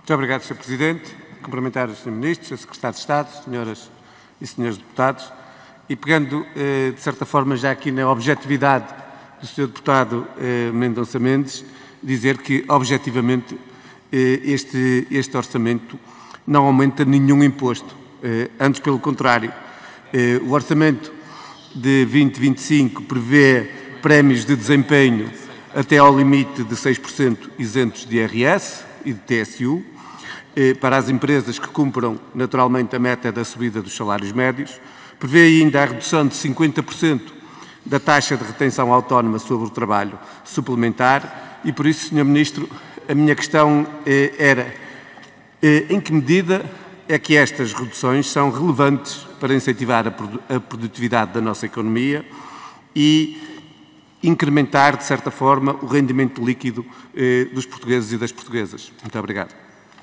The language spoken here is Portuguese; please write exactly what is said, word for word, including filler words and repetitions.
Muito obrigado, senhor Presidente. Cumprimentar os senhores Ministros, senhor Secretário de Estado, senhoras e senhores Deputados, e pegando, de certa forma, já aqui na objetividade do senhor Deputado Mendonça Mendes, dizer que, objetivamente, este, este orçamento não aumenta nenhum imposto. Antes, pelo contrário, o orçamento de vinte vinte e cinco prevê prémios de desempenho até ao limite de seis por cento isentos de I R S e de T S U, para as empresas que cumpram naturalmente a meta da subida dos salários médios. Prevê ainda a redução de cinquenta por cento da taxa de retenção autónoma sobre o trabalho suplementar e, por isso, senhor Ministro, a minha questão era em que medida é que estas reduções são relevantes para incentivar a produtividade da nossa economia e incrementar, de certa forma, o rendimento líquido dos portugueses e das portuguesas. Muito obrigado.